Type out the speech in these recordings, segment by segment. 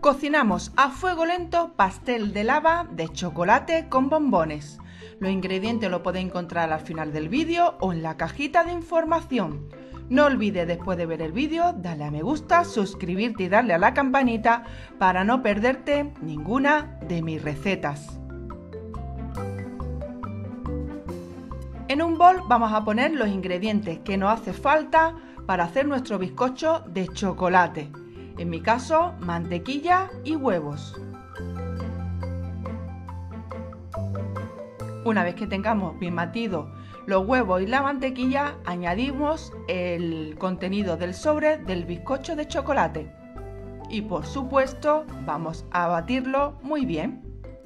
Cocinamos a fuego lento pastel de lava de chocolate con bombones. Los ingredientes los podéis encontrar al final del vídeo o en la cajita de información. No olvides después de ver el vídeo darle a me gusta, suscribirte y darle a la campanita para no perderte ninguna de mis recetas. En un bol vamos a poner los ingredientes que nos hace falta para hacer nuestro bizcocho de chocolate. En mi caso, mantequilla y huevos. Una vez que tengamos bien batidos los huevos y la mantequilla, añadimos el contenido del sobre del bizcocho de chocolate. Y por supuesto, vamos a batirlo muy bien.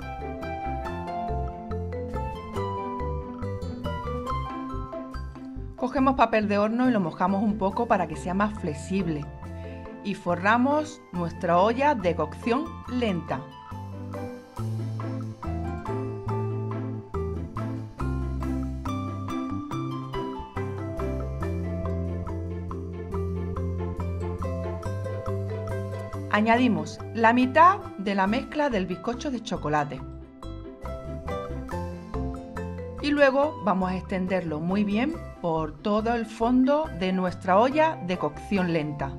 Cogemos papel de horno y lo mojamos un poco para que sea más flexible. Y forramos nuestra olla de cocción lenta. Añadimos la mitad de la mezcla del bizcocho de chocolate. Y luego vamos a extenderlo muy bien por todo el fondo de nuestra olla de cocción lenta.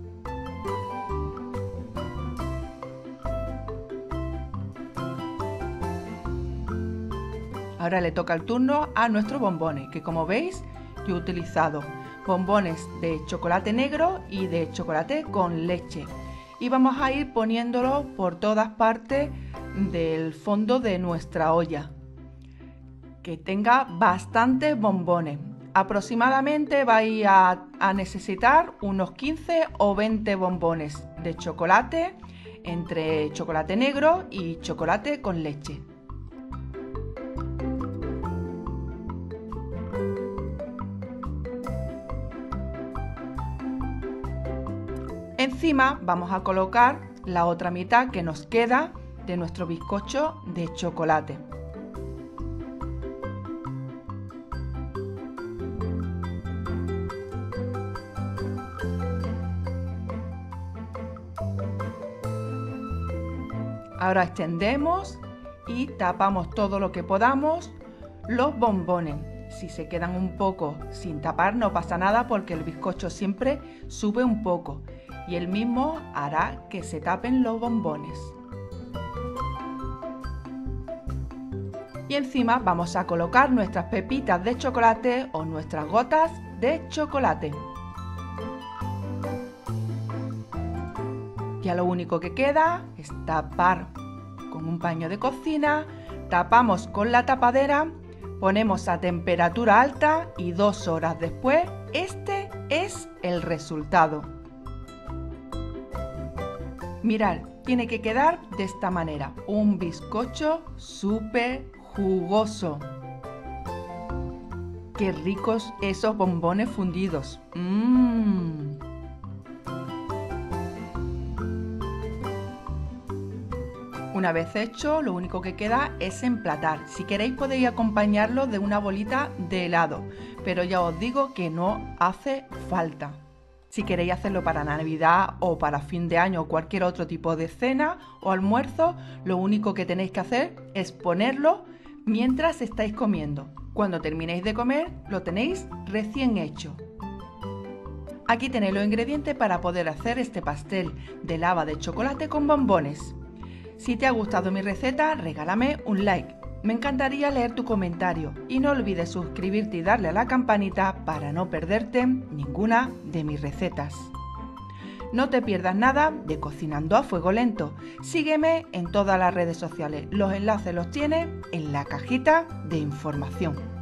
Ahora le toca el turno a nuestros bombones, que como veis yo he utilizado bombones de chocolate negro y de chocolate con leche. Y vamos a ir poniéndolo por todas partes del fondo de nuestra olla. Que tenga bastantes bombones. Aproximadamente vais a necesitar unos 15 o 20 bombones de chocolate, entre chocolate negro y chocolate con leche. Encima vamos a colocar la otra mitad que nos queda de nuestro bizcocho de chocolate. Ahora extendemos y tapamos todo lo que podamos los bombones. Si se quedan un poco sin tapar no pasa nada porque el bizcocho siempre sube un poco y el mismo hará que se tapen los bombones. Y encima vamos a colocar nuestras pepitas de chocolate o nuestras gotas de chocolate. Ya lo único que queda es tapar con un paño de cocina, tapamos con la tapadera, ponemos a temperatura alta y 2 horas después este es el resultado. Mirad, tiene que quedar de esta manera, un bizcocho súper jugoso. ¡Qué ricos esos bombones fundidos! Una vez hecho, lo único que queda es emplatar. Si queréis podéis acompañarlo de una bolita de helado, pero ya os digo que no hace falta. Si queréis hacerlo para Navidad o para fin de año o cualquier otro tipo de cena o almuerzo, lo único que tenéis que hacer es ponerlo mientras estáis comiendo. Cuando terminéis de comer, lo tenéis recién hecho. Aquí tenéis los ingredientes para poder hacer este pastel de lava de chocolate con bombones. Si te ha gustado mi receta, regálame un like. Me encantaría leer tu comentario y no olvides suscribirte y darle a la campanita para no perderte ninguna de mis recetas. No te pierdas nada de Cocinando a Fuego Lento. Sígueme en todas las redes sociales. Los enlaces los tienes en la cajita de información.